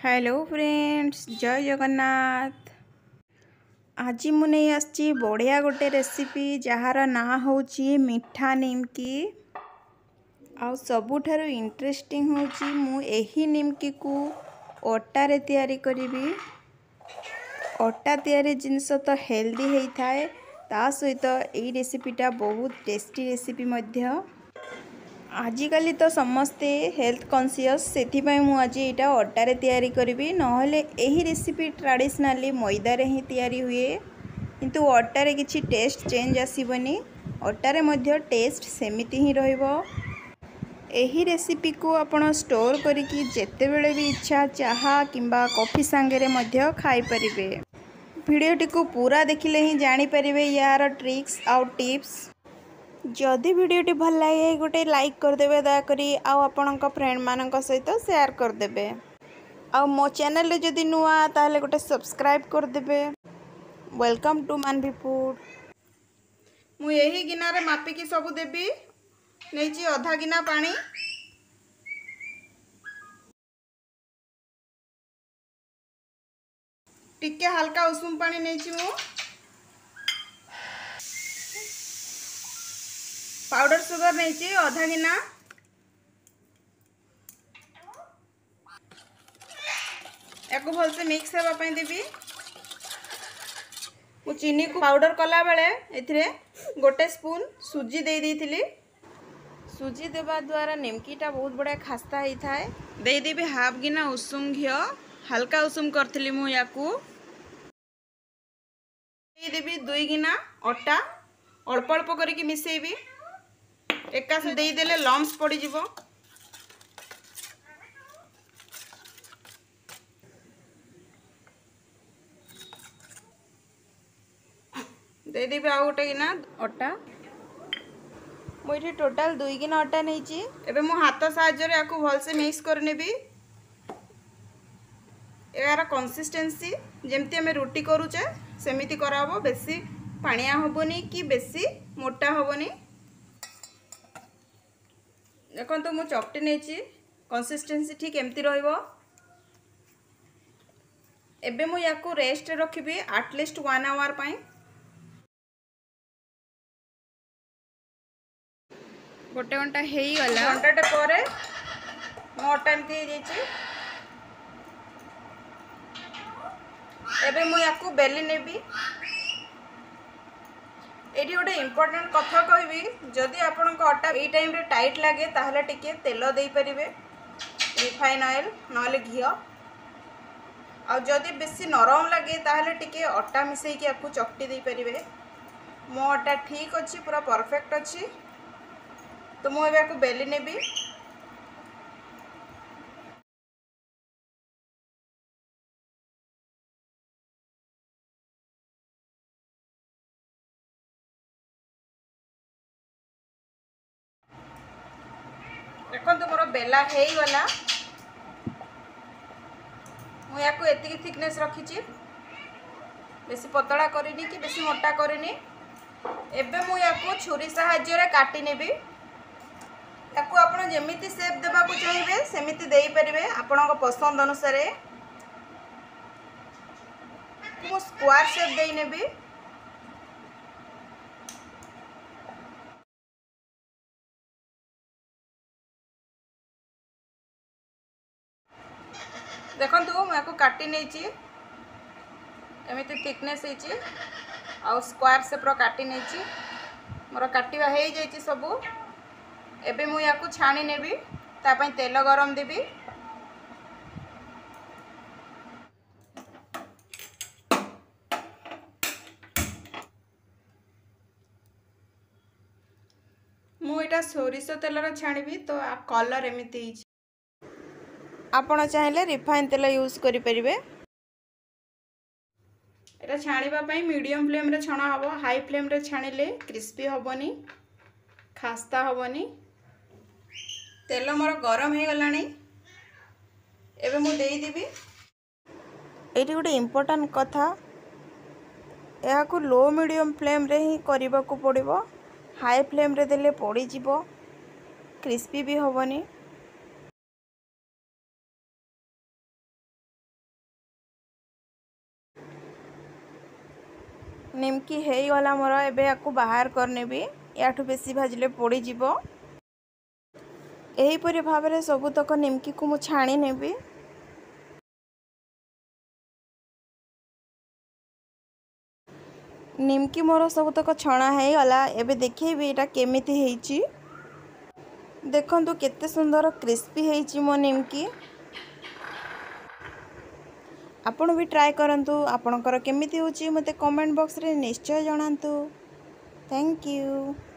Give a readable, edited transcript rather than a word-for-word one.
Hello friends, जय जगन्नाथ। आज मु नहीं आसी बढ़िया गोटे रेसिपी जार ना होची मिठा निमकी। आउ सबुठारु इंटरेस्टिंग होची मु एही निमकी को अटा रे तैयारी करिबी। अटा तैयारी जिनस तो हेल्दी हेई थाए, ता सहित एही रेसिपीटा बहुत टेस्टी रेसिपी मध्य। आजिकली तो समस्ते हेल्थ कॉन्शियस, से मुझे यहाँ अटार तैयारी करी नहले यही रेसिपी ट्रेडिशनली मैदा रे ही तैयारी हुए, किंतु अटार किसी टेस्ट चेंज आसबनी। अटार मध्य टेस्ट सेमिति ही रहिबो। एही रेसिपी को आपण स्टोर करिकी जेते बेले भी इच्छा चाहा किंबा कॉफी सांगे मध्य खाई परिबे। वीडियोटी को पूरा देखिले ही जानी परिबे यार ट्रिक्स आउ टिप्स। जदि वीडियोटी भल लगे गोटे लाइक करदेवे दयाकरी, आपणक फ्रेंड मानक सहित शेयर करदेवे। आउ मो चैनल रे जदि नुआ ताहले गोटे सब्सक्राइब करदेवे। Welcome to Manvi food. मु यही गिनारे मापिकी सबु देबी। नेची आधा गिना पानी, टिके हल्का उषुम पानी नेची मु। पाउडर सुगर नहीं आधा गिना। याको भलसे मिक्स होगा देवी। मु चीनी को पाउडर कला बेले एथिरे गोटे स्पून सुजी दे देइथिली। सुजी देवा द्वारा निमकीटा बहुत बड़ा खास्ता होता है। दे देवी हाफ गिना उषुम घी, हल्का उषुम करथिली मु याकू। दे देवी 2 गिना अटा, अल्प अल्प करके मिसेबी। एका से दे देले लम्स पड़ी जिवो। दे देबे आ गोटे गिना अटा। मुझे टोटाल 2 गिना अटा नहीं। एबे मु हाथ साहाय्य रे याकू भलसे मिक्स कर नेबी। यार कंसिस्टेंसी जेमती हमें रोटी करूचे सेमिति कराबो। बेसी पानिया होबनी कि बेसी मोटा होबनी। देखो तो मु चपटी नहीं, कंसिस्टेंसी ठीक एमती रहिबो। एबे मु याकू रेस्ट रखिबी एटलिस्ट 1 आवर पाई। गोटे घंटा हेई गला। घंटाटे परे मो अटा एमती हे जाइछि। एबे मु याकू बेली नेबी। एटी गोटे इम्पोर्टेंट कथा कहबी, जदि आपन को अटा ए टाइम रे टाइट लगे ताहले टिके तेल देई परिबे, रिफाइन ऑयल नले घी। आ जदि बेसी नरम लगे ताहले टिके अटा मिसई के आपको चकटी दे परिबे। मो अटा ठीक अच्छी, पूरा परफेक्ट अच्छी। तो मु एबे को बेली नेबी। देखो तो मोर बेला हेई गला। मु याकू एतिकी थिकनेस रखीची, बेसी पतला करिनी कि बेसी मोटा करिनी। एबे मु याकू छुरी सहाय्य रे काटी नेबी। याकू आपण जेमिति शेप देबा को चाहिबे सेमिति देई परिबे आपण को पसंद अनुसार। मु स्क्वायर शेप देई नेबी। देखो मुझे काटी नहीं, एमती थिकनेस होती आउ स्क्वायर शेप काटी नहीं। मोर काटिवा हो जाइए सबू। एबे मु याकू छाणी नेबी, तापई तेल गरम देबी। मु एटा सोरिष तेलर छाणीबी, तो कलर एमती। आपण चाहेले रिफाइन तेल यूज करि परिबे। एटा छाणीबा पई मीडियम फ्लेम रे छणा हबो। हाई फ्लेम रे छाणीले क्रिस्पी हबोनी, खास्ता हबोनी। तेल मोर गरम हो गलानी। एबे मु देई देबी। एटी गोटे इम्पोर्टेंट कथा, या को लो मीडियम फ्लेम रे ही करबा को पड़िबो। हाई फ्लेम रे देले पड़ी जिवो, क्रिस्पी भी हबोनी। निमकी हो गला मोर एबे याकू बाहर करनेबी याठू बेसी भाजिले पोड़ी जीवो। एहीपरि भाव सबुतक निमकी को मु छाणी नेबी। निमकी मोर सबुतक छणा हो गला। एबे देखिए एटा केमिति हेची। देखंतु केते सुंदर क्रिस्पी हेची मो निमकी। आपण भी ट्राए करंतु। आपणकर केमिति होची मते कमेंट बॉक्स रे निश्चय जणांतु। Thank you.